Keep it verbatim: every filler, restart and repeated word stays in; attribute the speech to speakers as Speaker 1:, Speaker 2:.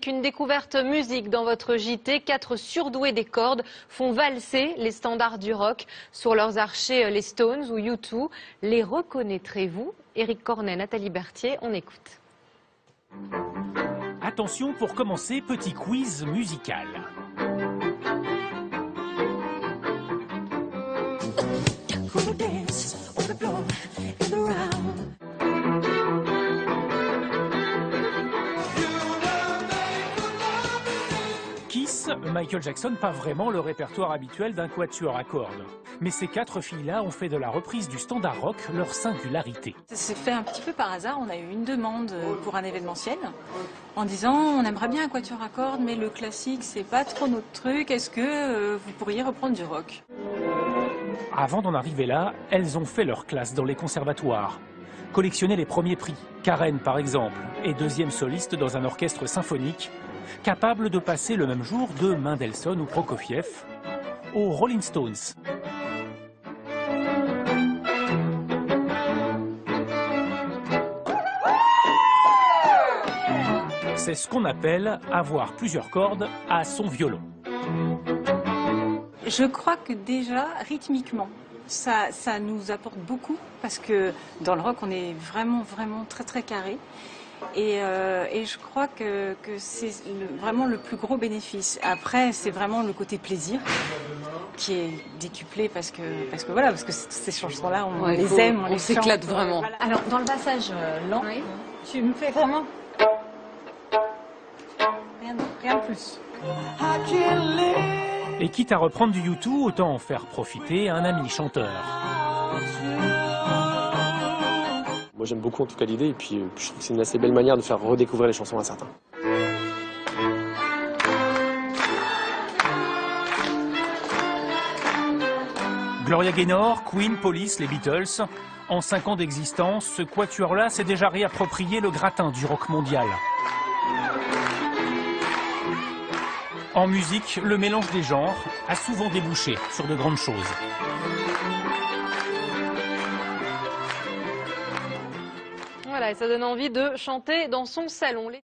Speaker 1: Une découverte musique dans votre J T. Quatre surdoués des cordes font valser les standards du rock. Sur leurs archers, les Stones ou U deux. Les reconnaîtrez-vous? Éric Cornet, Nathalie Berthier, on écoute.
Speaker 2: Attention, pour commencer, petit quiz musical. Kiss, Michael Jackson, pas vraiment le répertoire habituel d'un quatuor à cordes. Mais ces quatre filles-là ont fait de la reprise du standard rock leur singularité.
Speaker 3: Ça s'est fait un petit peu par hasard. On a eu une demande pour un événementiel en disant on aimerait bien un quatuor à cordes, mais le classique c'est pas trop notre truc. Est-ce que euh, vous pourriez reprendre du rock?
Speaker 2: Avant d'en arriver là, elles ont fait leur classe dans les conservatoires. Collectionné les premiers prix, Karen par exemple, et deuxième soliste dans un orchestre symphonique, capable de passer le même jour de Mendelssohn ou Prokofiev aux Rolling Stones. C'est ce qu'on appelle avoir plusieurs cordes à son violon.
Speaker 3: Je crois que déjà, rythmiquement, ça, ça nous apporte beaucoup parce que dans le rock, on est vraiment, vraiment très, très carré. Et, euh, et je crois que, que c'est le, vraiment le plus gros bénéfice. Après, c'est vraiment le côté plaisir qui est décuplé parce que, parce que voilà, parce que ces chansons-là, on ouais, les faut, aime, on, on les
Speaker 4: s'éclate vraiment.
Speaker 3: Voilà. Alors, dans le passage euh, lent, oui. Tu me fais vraiment rien de, rien de plus.
Speaker 2: Et quitte à reprendre du U deux, autant en faire profiter un ami chanteur.
Speaker 5: Moi j'aime beaucoup en tout cas l'idée et puis je trouve que c'est une assez belle manière de faire redécouvrir les chansons à certains.
Speaker 2: Gloria Gaynor, Queen, Police, les Beatles. En cinq ans d'existence, ce quatuor-là s'est déjà réapproprié le gratin du rock mondial. En musique, le mélange des genres a souvent débouché sur de grandes choses.
Speaker 1: Voilà, et ça donne envie de chanter dans son salon.